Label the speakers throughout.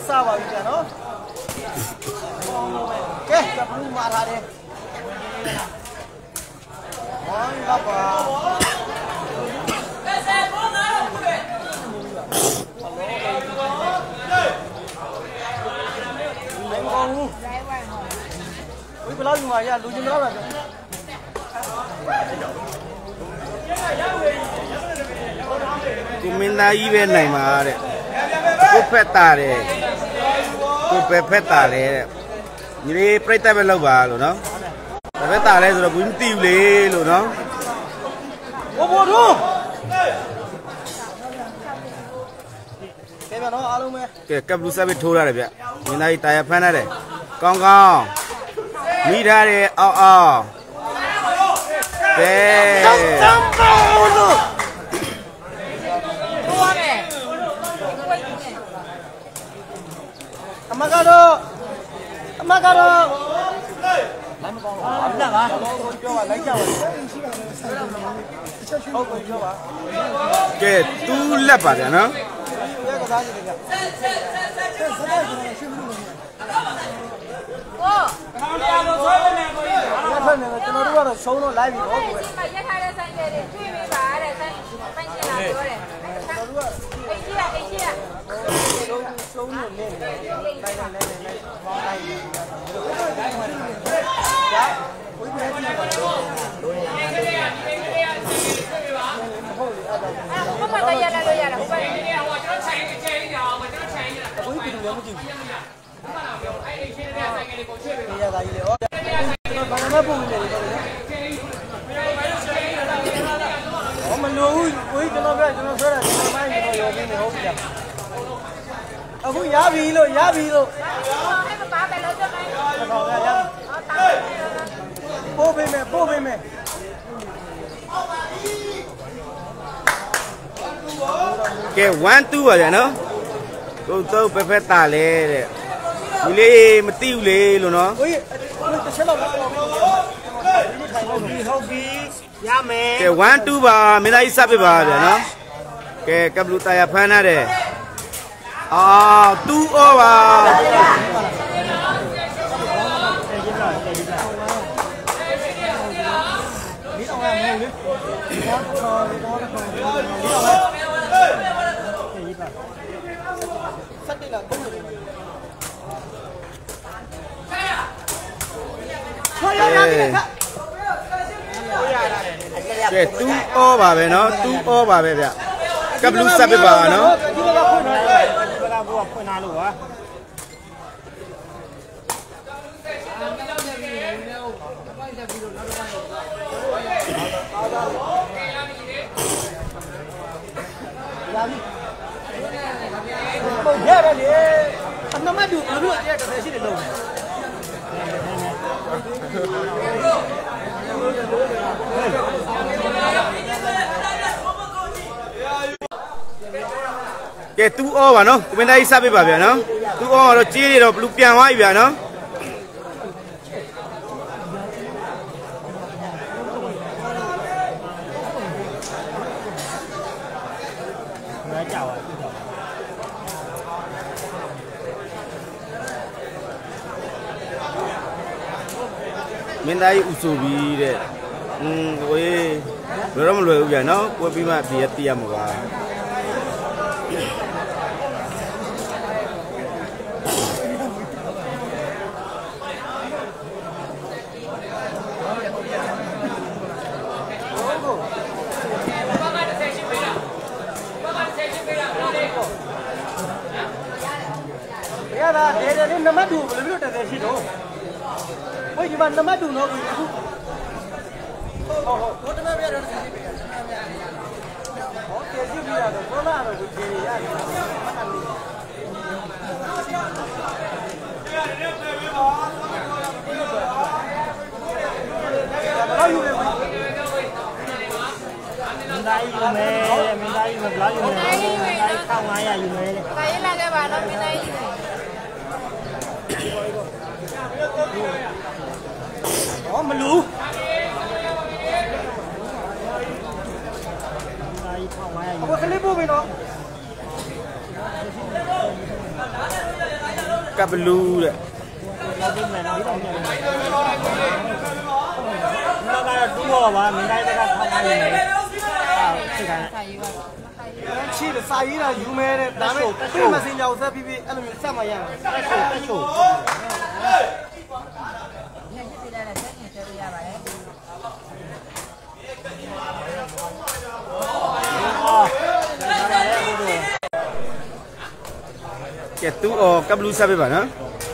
Speaker 1: sao vào giờ nó cái tập luôn mà thà đi món bắp lấy con quý cái lớn ngoài ra lùi trên đó rồi
Speaker 2: cô mình đi bên này mà đấy cô phết ta đấy cô phết ta đấy như thế phải tay bên lâu bà luôn đó phết ta đấy rồi cũng tiêu lì luôn đó
Speaker 1: ô bố thu cái mà nó alo mẹ
Speaker 2: cái cặp lu sao biết thua ra đấy vậy mình này tay phết này đấy con mi ra đấy cái
Speaker 1: Amagado. Lấy một con lỗ được hả? Lấy cho
Speaker 2: cái tu lấp à đấy nó
Speaker 1: số nó lại bị đó mình nuôi quý cho nó về cho nó sớm là mai mình rồi mình hốt kìa cũng giá vì luôn bố bên mẹ
Speaker 2: cái one two à nó cô tôi phải phết ta lên đấy đi lên mà tiêu lên luôn nó cái one two bà mình ai sắp bà đấy nó cái cặp lụa tay phán à đấy two over cái two over về nó two over về vậy cặp lụa sắp bà nó
Speaker 1: nó mới được nữa chứ cái gì để lồng
Speaker 2: cái tu o mà nó bên đây sao bây giờ nó tu o nó chia rồi lục piang ngoài bây nó bên đây usubi đấy ôi rồi mà lười bây nó qua bên mà bịa tiêm mà
Speaker 1: để nó mất đủ rồi biết được gì đâu bây giờ nó mất đủ nó bị có nó biết được gì ok chứ bây giờ có là rồi cái gì vậy mình đây một lá dùng này không ai à dùng này đây là cái bà nó bên đây đó mà lú không có cái clip của mình đó
Speaker 2: ကပ်ဘလူးတဲ့
Speaker 1: လောက်ပြီးမယ်နော်တော့ကတော့တူဟောပါမင်းတိုင်းကထောက်ထားနေတယ်စိတ်က
Speaker 3: ချီစာရေးတာယူမဲတဲ့ဒါမဲ့သူ့မစင်ကြောင်ဆက်ပြီးပြီးအဲ့လိုမျိုးဆက်မရဘူး
Speaker 1: တက်ချို
Speaker 2: ကဲသူကပ်ဘလူးဆက်ပေးပါနော်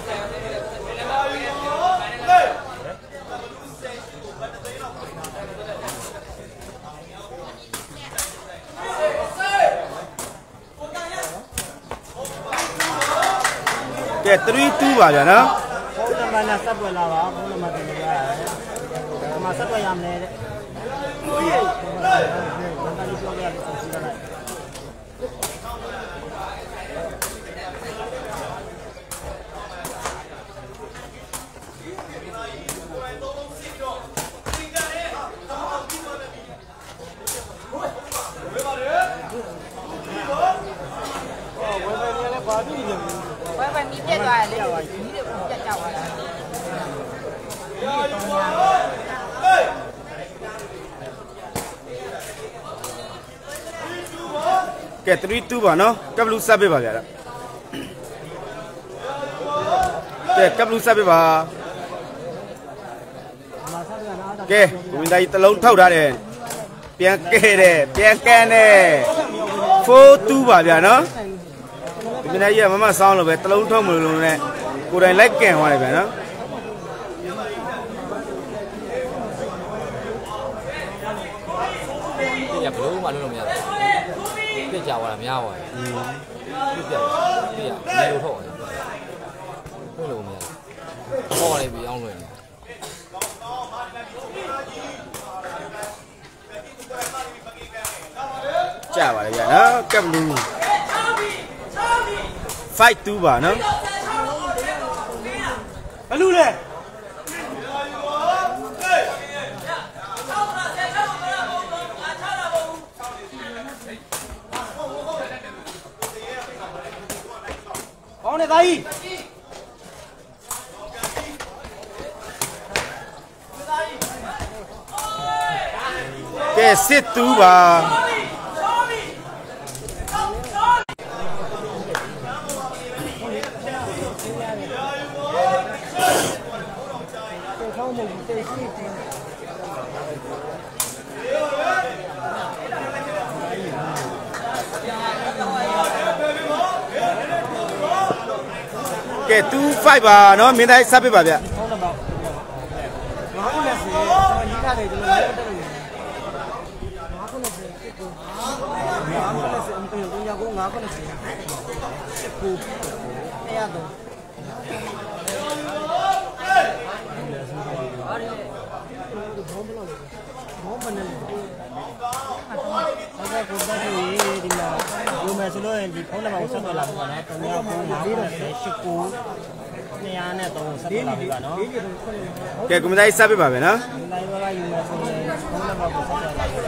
Speaker 2: ကဲ3-2ပါဗျာနော်
Speaker 1: ဘုံနံပါတ်နဲ့ဆက်ပွက်လာပါဘုံနံပါတ်တင်ရရတယ်ဒီမှာဆက်ပွက်ရမယ်တဲ့ဟုတ်ရဲ့ဘာသာလို့ပြောရလဲဆက်စီလိုက်
Speaker 4: ဝယ်မီပြက်သွားတယ်လေဒီလိုပြက်ကြောက်သွားတာ
Speaker 2: ကဲ3-2ပါနော်ကပ်ဘလူးဆက်ပေးပါဗျာကဲကပ်ဘလူးဆက်ပေးပါကဲကိုမင်းသားကြီးတလုံးထောက်ထားတယ်ပြန်ကဲတယ်ပြန်ကန်တယ်4-2ပါဗျာနော်ဒီမင်းသားကြီးကမမဆောင်းလို့ပဲတလုံးထုတ်မလို့နဲ့ကိုယ်တိုင်လိုက်ကန်သွားတယ်ဗျာနော်
Speaker 5: ပြဘလို့မှလုပ်လို့မရဘူးပြကြသွားတာများသွားတယ်ပြနေလို့ထုတ်တယ်လို့မရဘူးဟောလိုက်ပြီးအောင်လို့
Speaker 2: ကြပါလေဗျာနော်ကပ်ဘလူး5-2ပါနော်
Speaker 3: ဘလူးလေကောင်းနေသားကြီး
Speaker 2: ကဲ6-2ပါကဲ2-5ပါနော်မင်းသားဆက်ပေးပါဗျာ
Speaker 1: ဟုတ်တယ်ပါငါ့ကိုလည်းစီရေးထားတယ်ကျွန်တော်လည်းတက်လို့ငါ့ကိုလည်းစီကိုငါ့ကိုလည်းစီအမပြောရကိုငါ့ကိုလည်းစီကိုအဲ့ရတော့ဘောမနဲ့အဲ့ဒါကိုတက်ပြီးဒီမှာယူမယ်ဆိုလို့ဒီဖုန်းနံပါတ်ကိုဆက်သွယ်လာပါနော်3ယောက်9 89 200နဲ့3ဆက်သွယ်လာပြီပါနော်
Speaker 2: ကဲကိုမသားကြီးဆက်ပေးပါဗျာနော်
Speaker 1: လိုက်ပါကယူမယ်ဆိုရင်ဖုန်းနံပါတ်ကိုဆက်သွယ်လာပါ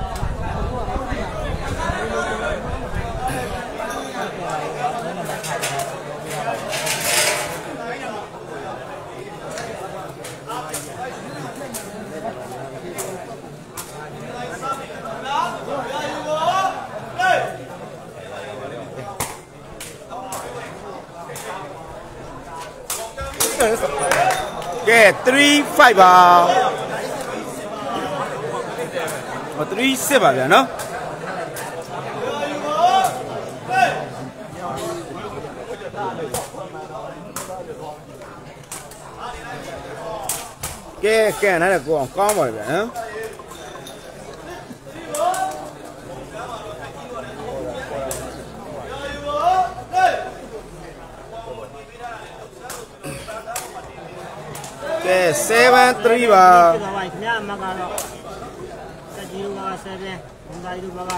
Speaker 2: ကဲ3-5ပါ3-6ပါဗျာနော်ကဲကန်ထားတဲ့ကိုအောင်ကောင်းပါလေဗျာနော်ကဲ7-3ပါ
Speaker 1: ခင်ဗျာအမကတော့စက်ကြီးက7ဘုံသားကြီးက3ပါ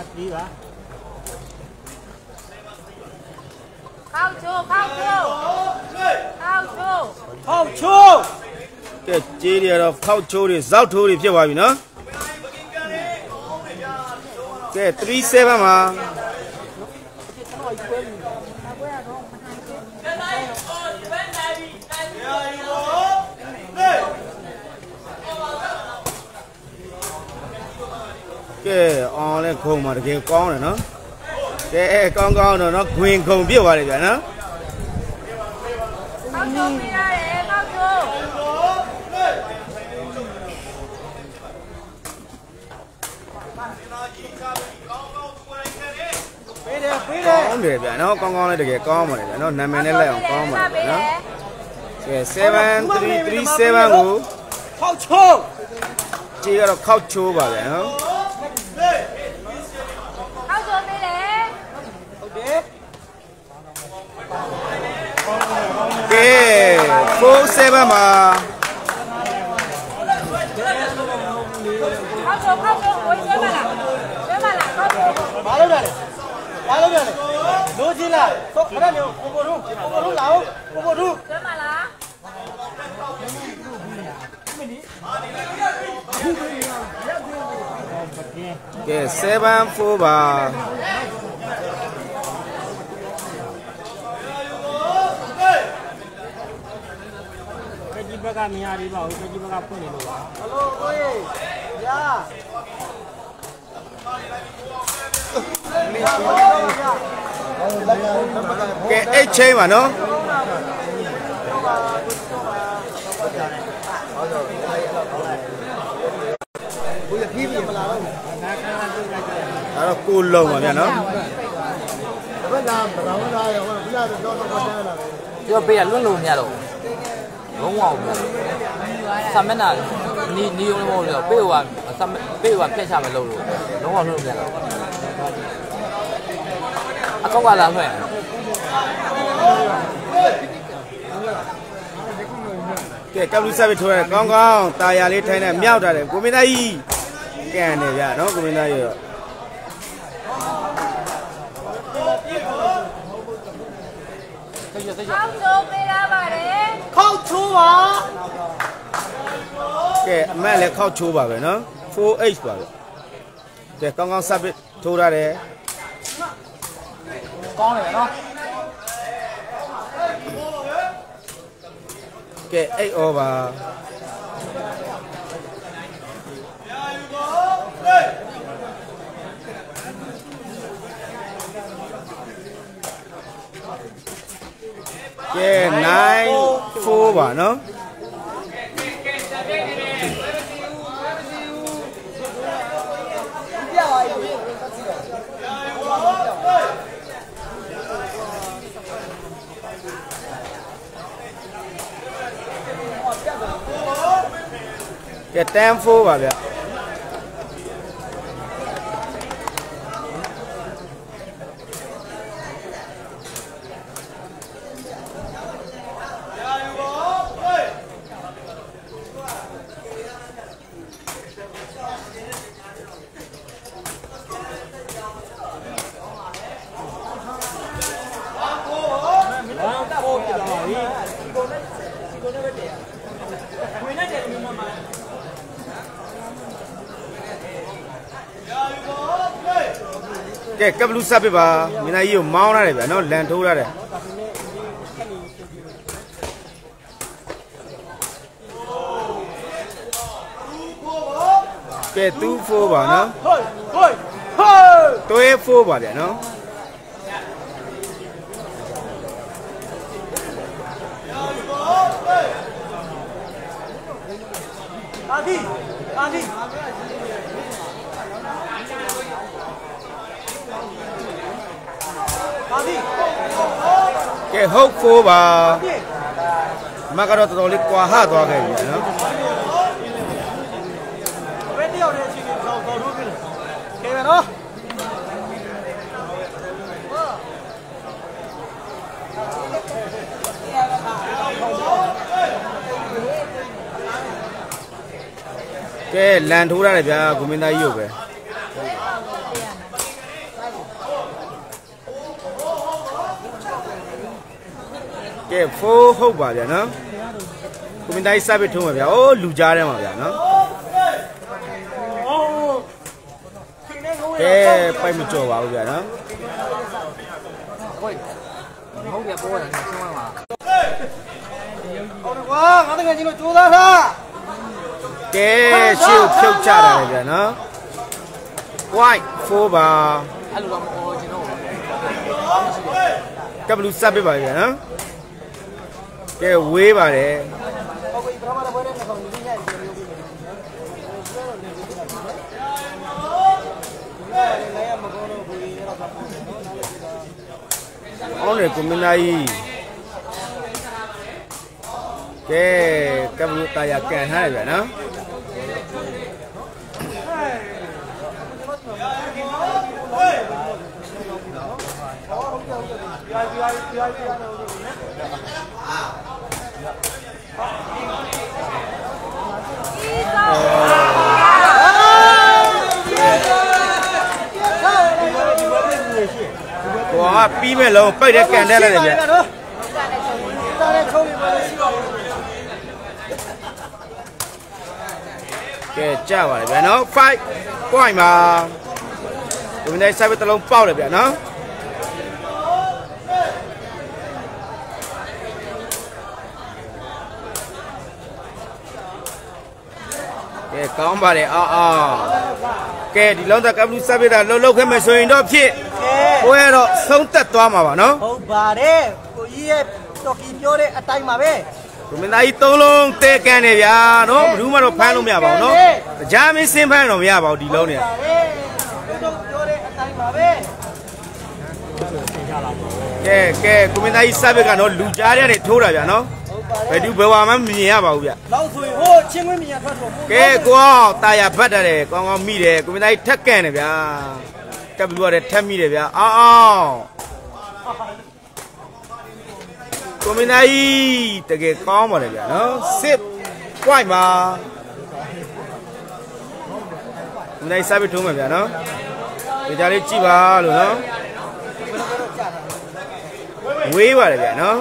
Speaker 4: ခောက်ချိုးခောက်ချိုးခောက်ချိုး
Speaker 3: ဟောက်ချိုး
Speaker 2: ကဲကြေးတွေကတော့ခောက်ချိုးတွေဇောက်ထိုးတွေဖြစ်သွားပြီနော်ကဲ3-7ပါက cái on lên khung mà cái con này nó cái con rồi nó quyền không biết vào đây vậy nó
Speaker 4: Khóc xuống đi ra để khóc xuống.
Speaker 2: con để vậy nó con này được cái con mà để nó nằm bên đây là con mà nó cái 7337 ngủ
Speaker 3: khóc chô
Speaker 2: chỉ có khóc chua vào vậy nó
Speaker 4: Khóc xuống đi để.
Speaker 2: cái 47 mà
Speaker 4: Khóc xuống, ôi dưới mà là khóc xuống.
Speaker 3: Ba lâu rồi đôi chi là cái đó nhiều ô bồ lão ô bồ ru
Speaker 4: Dưới mà là.
Speaker 2: cái 743
Speaker 1: cái gì bác mình đi vào cái gì bác phun này rồi
Speaker 3: alo ôi ya
Speaker 2: cái HJ mà nó đó là cù lông mà mẹ nó
Speaker 5: chưa bây giờ luôn luôn nhà đâu đúng không sao mấy nào ni ông mua được bây giờ phía sau mình lâu rồi đúng không luôn nhà đâu à không qua làm vậy
Speaker 2: cái cam lu sa bị thôi con tài à lấy thay này méo ra đấy của mình đây cái này vậy nó của mình đây rồi
Speaker 4: Khóc xuống đi ra mà để.
Speaker 3: khóc chô à
Speaker 2: cái mẹ lại khóc chua vào vậy nó 4H vào cái con sa bị thôi ra đấy
Speaker 5: con này nó
Speaker 2: cái 8 vào cái 9 vào nó cái tempo vào vậy cái cặp lu sa bị bà mình này yêu máu ra đấy nó lên thú ra đấy cái tu phô bà nó tôi phô bà đấy nó
Speaker 3: đi
Speaker 2: cái hốc phô bà mà cái đó tôi lấy qua hát qua cái gì nó
Speaker 3: bên điều này chỉ cầu rút cái này nó
Speaker 2: cái land thú ra đấy của mình đây yêu về cái phố hốc bà vậy nó của mình đây sao biết thua mà vậy ô lù ra đấy mà vậy nó cái bay một chỗ vào vậy nó
Speaker 5: không kịp bôi là xong mà
Speaker 3: được quá ngã tiếng gì nó chú ra
Speaker 2: cái chiều khiêu trả này vậy nó white 4 ပါ
Speaker 5: အဲ့လိုတော့မအော်ကျွန်တော်
Speaker 2: ကပ်ဘလူးစပ်ပေးပါဗျာနော်ကဲဝေးပါတယ်
Speaker 3: ဟုတ်ပြီပထမတစ်ပွဲနဲ့ကောင်ကြီးရိုက်ပြီးလုပ်ပြီးမယ်လည်းရမကောင်းတော့ဘူးရတော့ပါဘူးနော်နားလည်းပြတာ
Speaker 2: အောင်းတယ်ကိုမင်းသားကြီးကဲကပ်ဘလူးတာယာကန်ထားတယ်ဗျာနော်ကိုကပြီးမဲ့လုံးပိတ်တဲ့ကန်တက်လိုက်တယ်ဗျာ
Speaker 3: တားတဲ့ချုံးနေပါလို့ရှိပါဘူး
Speaker 2: ကဲကြပါလေဗျာနော်5 point ပါဒီနေ့ side တစ်လုံးပေါက်တယ်ဗျာနော်ကဲကောင်းပါလေအောင်ကဲဒီလုံးသက်ကပ်လူးစပ်ပြတာလှုပ်ခဲ့မယ်ဆိုရင်တော့ဖြစ်ပွဲတော့ဆုံးသက်သွားမှာပါနော်
Speaker 3: ဟုတ်ပါတယ်ကိုကြီးရဲ့တော်ကီပြောတဲ့အတိုင်းပါပဲ
Speaker 2: ဒီမင်းသားကြီး3လုံးတဲကန်နေဗျာနော်ဘယ်သူမှတော့ဖမ်းလို့မရပါဘူးနော်ကြားမင်းစင်းဖမ်းတော့မရပါဘူးဒီလုံးเนี่ย
Speaker 3: တို့ပြောတဲ့အတိုင်းပါပဲ
Speaker 2: ကဲကိုမင်းသားကြီးစပ်ပြကတော့လူကြားတဲ့နေထိုးတာဗျာနော်ဘယ်သူဘယ်ဝါမှမမြင်ရပါဘူးဗျ
Speaker 3: လောက်ဆိုရင်ဟိုချင်းခွင်းမြညာထွက်တော့
Speaker 2: ကဲကိုတာယာဘတ်တယ်ကောင်းကောင်းမိတယ်ကိုမင်းသားကြီးထက်ကန်တယ်ဗျာကပ်ဘလူးရတယ်ထက်မိတယ်ဗျာအောင်ကိုမင်းသားကြီးတကယ်ကောင်းပါတယ်ဗျာနော်စစ်ပွိုက်ပါကိုမင်းသားကြီးစပ်ပြထုံးမယ်ဗျာနော်ဒီကြားလေးကြည့်ပါလို့နော်ဝေးပါတယ်ဗျာနော်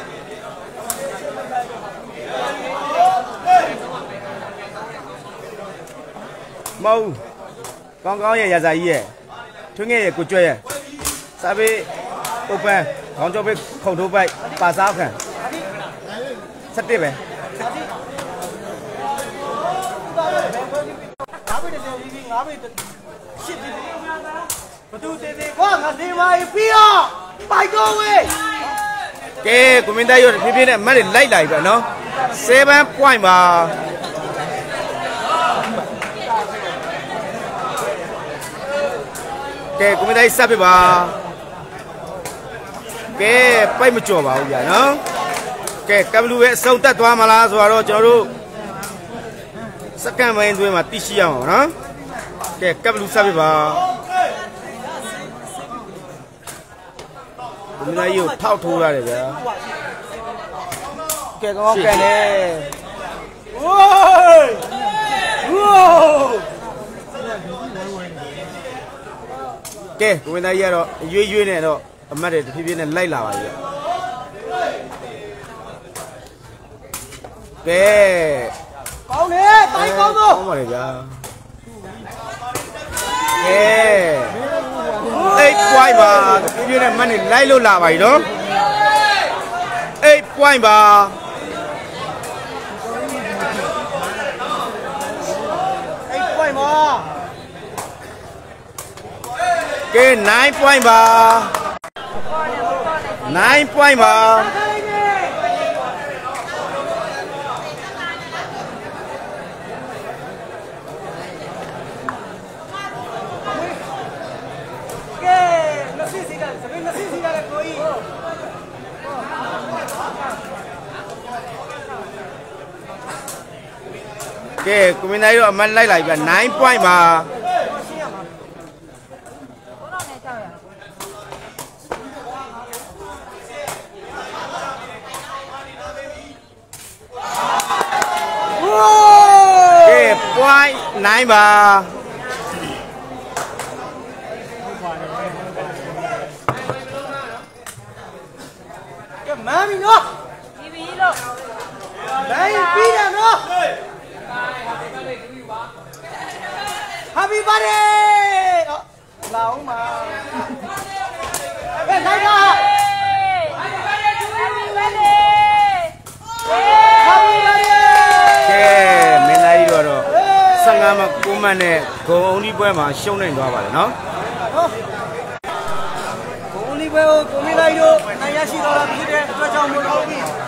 Speaker 2: မဟုတ်ကောင်းကောင်းရဲ့ရာဇာကြီးရဲ့ထွင်းငယ်ရဲ့ကိုကျွဲရဲ့စားပေးပုတ်ပန်းခေါင်းကျော်ပေးခုံထိုးပိုက်ပါစားခံ7ပဲ
Speaker 3: ငါပဲတည်းကြီးငါပဲရှစ်ပြီဘသူတည်းတည်းကွာငါနေပါပြီးတော့ပိုက်တော့ဝေး
Speaker 2: ကဲကွန်မန်တိုင်းရောဖြည်းဖြည်းနဲ့အမှတ်တွေလိုက်လာပြီဗျနော်7 point ပါကဲကွန်မန်တိုင်းစပ်ပြပါကဲပိုက်မကြော်ပါဘူးဗျာနော်ကဲကပ်ဘလူးရဲ့အစုံတက်သွားမလားဆိုတော့ကျွန်တော်တို့စက္ကန့်ပိုင်းအတွင်းမှာသိရှိရအောင်နော်ကဲကပ်ဘလူးစပ်ပြပါကွန်မန်တိုင်းကိုထောက်ထိုးရတယ်ဗျာကဲကောင်းကန်တယ်ဝိုးဝိုးကဲကွန်မန်တိုင်းကတော့ရွေးနဲ့တော့အမတ်တွေတဖြည်းဖြည်းနဲ့လိုက်လာပါပြီကဲ
Speaker 3: ကောင်းတယ်တိုင်းကောင်းတော့
Speaker 2: ကောင်းပါလေဗျာကဲ8 point ပါတဖြည်းဖြည်းနဲ့မတ်တွေလိုက်လို့လာပါပြီနော်8 point ပါ
Speaker 3: အဲ့ပွိုင်းပါ
Speaker 2: ကဲ9 point ပါ9 point ပါ
Speaker 3: ကဲနစီစီကစပင်းနစီစီကလည်းကိုကြီး
Speaker 2: ကဲကွန်မန်တိုင်းရောအမတ်လိုက်လာပြီဗျ9 point ပါကဲ point 9 ပါ
Speaker 3: ကဲမမ်းပြီနော်
Speaker 4: ပြီးပြီလို့
Speaker 3: နိုင်ပြီးတယ်နော် Happy birthday လောင်းပါဘယ်နိုင်တာ
Speaker 4: Happy birthday
Speaker 3: Happy birthday
Speaker 2: ကဲမင်းသားကြီးတော့15မှာ9 မှန်နဲ့ဂုံအုံဒီပွဲမှာရှုံးနိုင်သွားပါတယ်နော်
Speaker 3: ကိုဦးလေးပဲကိုမင်းလိုက်တို့နိုင်ရရှိတော့တာဖြစ်တဲ့အတွက်ကြောင့်မို့လို့